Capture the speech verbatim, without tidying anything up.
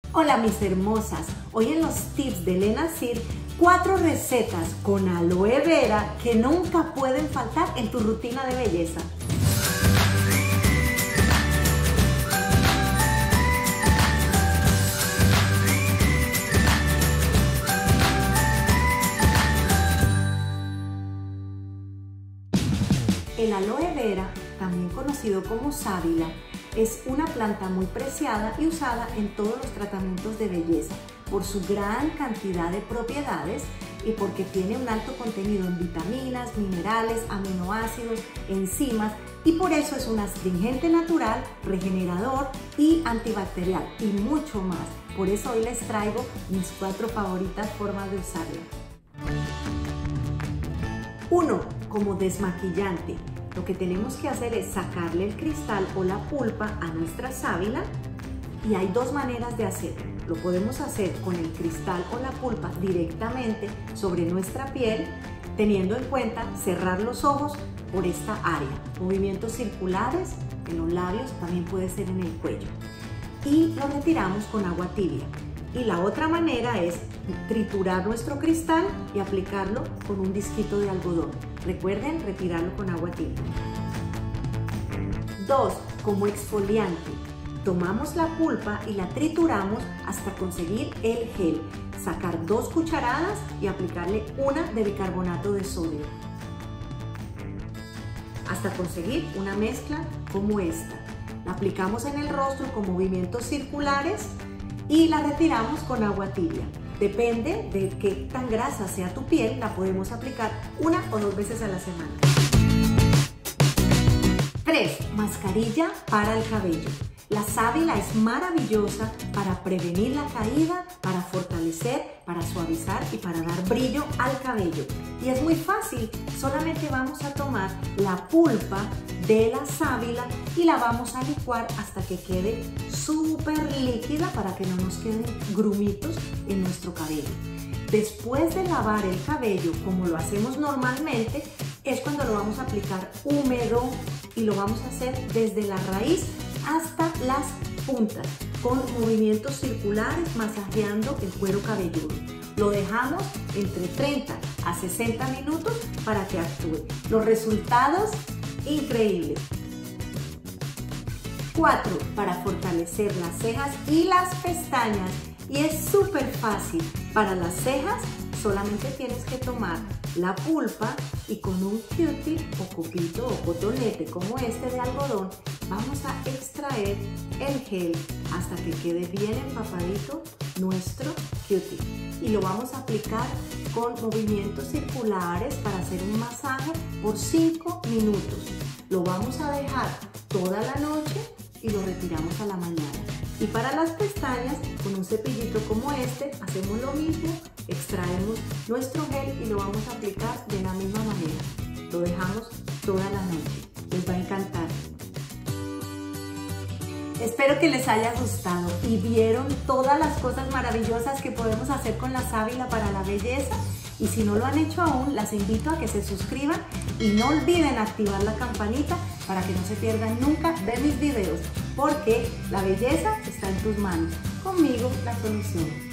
Hola mis hermosas, hoy en los tips de Elena Sir, cuatro recetas con aloe vera que nunca pueden faltar en tu rutina de belleza. El aloe vera, también conocido como sábila, es una planta muy preciada y usada en todos los tratamientos de belleza por su gran cantidad de propiedades y porque tiene un alto contenido en vitaminas, minerales, aminoácidos, enzimas y por eso es un astringente natural, regenerador y antibacterial y mucho más. Por eso hoy les traigo mis cuatro favoritas formas de usarla. uno. Como desmaquillante. Lo que tenemos que hacer es sacarle el cristal o la pulpa a nuestra sábila y hay dos maneras de hacerlo. Lo podemos hacer con el cristal o la pulpa directamente sobre nuestra piel, teniendo en cuenta cerrar los ojos por esta área. Movimientos circulares en los labios, también puede ser en el cuello. Y lo retiramos con agua tibia. Y la otra manera es triturar nuestro cristal y aplicarlo con un disquito de algodón. Recuerden retirarlo con agua tibia. dos. Como exfoliante. Tomamos la pulpa y la trituramos hasta conseguir el gel. Sacar dos cucharadas y aplicarle una de bicarbonato de sodio. Hasta conseguir una mezcla como esta. La aplicamos en el rostro con movimientos circulares y la retiramos con agua tibia. Depende de qué tan grasa sea tu piel, la podemos aplicar una o dos veces a la semana. tres. Mascarilla para el cabello. La sábila es maravillosa para prevenir la caída, para fortalecer, para suavizar y para dar brillo al cabello. Y es muy fácil, solamente vamos a tomar la pulpa de la sábila y la vamos a licuar hasta que quede súper líquida para que no nos queden grumitos en nuestro cabello. Después de lavar el cabello, como lo hacemos normalmente, es cuando lo vamos a aplicar húmedo y lo vamos a hacer desde la raíz hasta las puntas, con movimientos circulares masajeando el cuero cabelludo. Lo dejamos entre treinta a sesenta minutos para que actúe. Los resultados, increíbles. cuatro. Para fortalecer las cejas y las pestañas. Y es súper fácil. Para las cejas solamente tienes que tomar la pulpa y con un Q-tip o copito o cotonete como este de algodón vamos a extraer el gel hasta que quede bien empapadito nuestro Q-tip y lo vamos a aplicar con movimientos circulares para hacer un masaje por cinco minutos. Lo vamos a dejar toda la noche y lo retiramos a la mañana. Y para las pestañas, con un cepillito como este, hacemos lo mismo, extraemos nuestro gel y lo vamos a aplicar de la misma manera. Lo dejamos toda la noche. Les va a encantar. Espero que les haya gustado y vieron todas las cosas maravillosas que podemos hacer con la sábila para la belleza. Y si no lo han hecho aún, las invito a que se suscriban y no olviden activar la campanita para que no se pierdan nunca de mis videos, porque la belleza está en tus manos. Conmigo, la solución.